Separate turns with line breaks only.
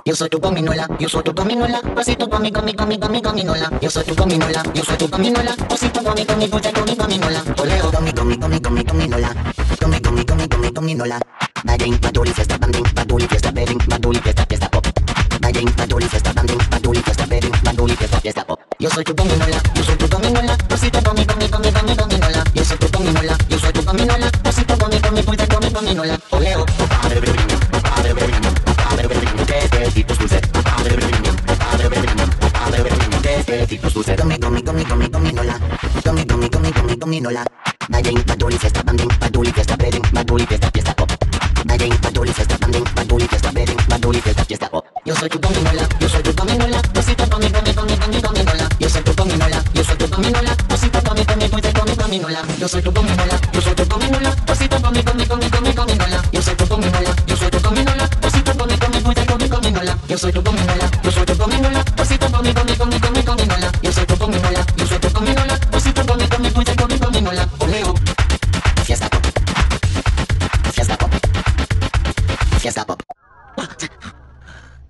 Yo soy tu gominola, yo soy tu gominola, pasito pa' mi gominola. Yo soy tu gominola, yo soy tu gominola, pasito pa' mi puta gominola. Oleo gominola, gominola. Bading, baduli, fiesta, banding, baduli, fiesta, bedding, baduli, fiesta, fiesta pop. Bading, baduli, fiesta, banding, baduli, fiesta, bedding, baduli, fiesta, fiesta pop. Yo soy tu gominola, pasito pa' mi gominola. Yo soy tu gominola, yo soy tu gominola, pasito pa' mi puta gominola. Oleo. Gominola. Bading, baduli, fiesta, banding, baduli, fiesta, bedding, baduli, fiesta, fiesta pop. Bading, baduli, fiesta, banding, baduli, fiesta, bedding, baduli, fiesta, fiesta pop. Yo soy tu gominola, pasito pa' mi gominola. Yo soy tu gominola, pasito pa' mi gominola. Yo soy tu gominola, pasito pa' mi gominola. Yo soy tu gominola, pasito pa' mi gominola. Yo soy tu gominola, pasito pa' mi gominola. Yo soy tu gominola, pasito pa' mi gominola. Oleo. Fiesta pop. Fiesta pop. Fiesta pop.